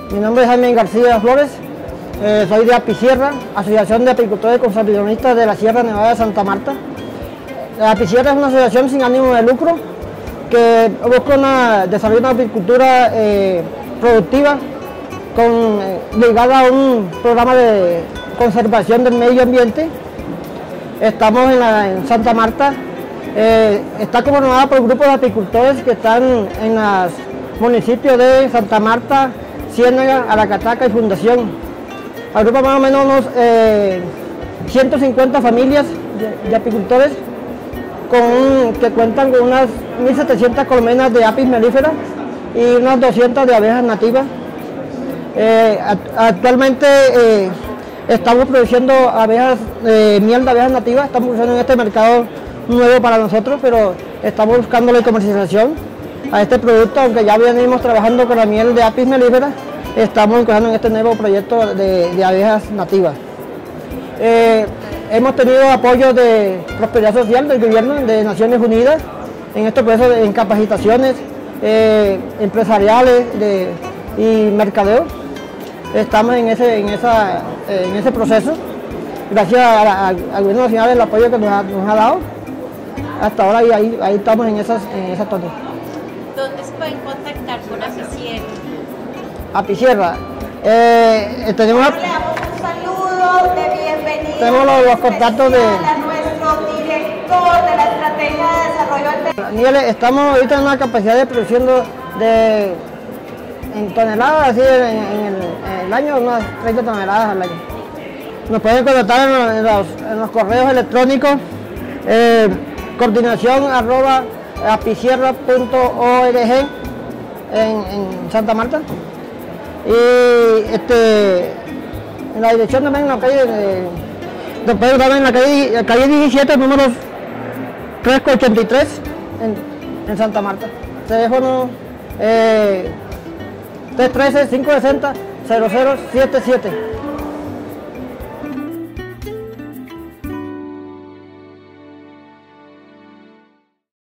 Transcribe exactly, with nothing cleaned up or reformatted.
Mi nombre es Jaime García Flores, eh, soy de Apicierra, Asociación de Apicultores Conservacionistas de la Sierra Nevada de Santa Marta. La Apicierra es una asociación sin ánimo de lucro que busca una, desarrollar una apicultura eh, productiva con, eh, ligada a un programa de conservación del medio ambiente. Estamos en, la, en Santa Marta, eh, está conformada por grupos de apicultores que están en los municipios de Santa Marta, Ciénaga, Aracataca y Fundación. Agrupa más o menos unos eh, ciento cincuenta familias de, de apicultores con, que cuentan con unas mil setecientas colmenas de apis melífera y unas doscientas de abejas nativas. Eh, actualmente eh, estamos produciendo abejas, eh, miel de abejas nativas, estamos produciendo en este mercado nuevo para nosotros, pero estamos buscando la comercialización a este producto, aunque ya venimos trabajando con la miel de apis melífera, estamos incursionando en este nuevo proyecto de, de abejas nativas. Eh, hemos tenido apoyo de Prosperidad Social del gobierno de Naciones Unidas en estos procesos de en capacitaciones eh, empresariales de, y mercadeo. Estamos en ese, en, esa, en ese proceso, gracias a, a, al gobierno nacional el apoyo que nos ha, nos ha dado hasta ahora, y ahí, ahí estamos en esas, en esas todas. ¿Dónde se pueden contactar con Apicierra? Apicierra. Eh, tenemos, le damos un saludo de bienvenida. Tenemos los, los contactos de a nuestro director de la estrategia de desarrollo del Miguel, estamos ahorita en una capacidad de producción de en toneladas, así en, en, el, en el año, unas treinta toneladas al año. Nos pueden contactar en, en, los, en los correos electrónicos eh, coordinación arroba apicierra punto org en, en Santa Marta, y este, en la dirección también en la calle de, nos pueden dar en la calle, calle diecisiete, número trescientos ochenta y tres en, en Santa Marta. Teléfono eh, tres uno tres, cinco seis cero, cero cero siete siete.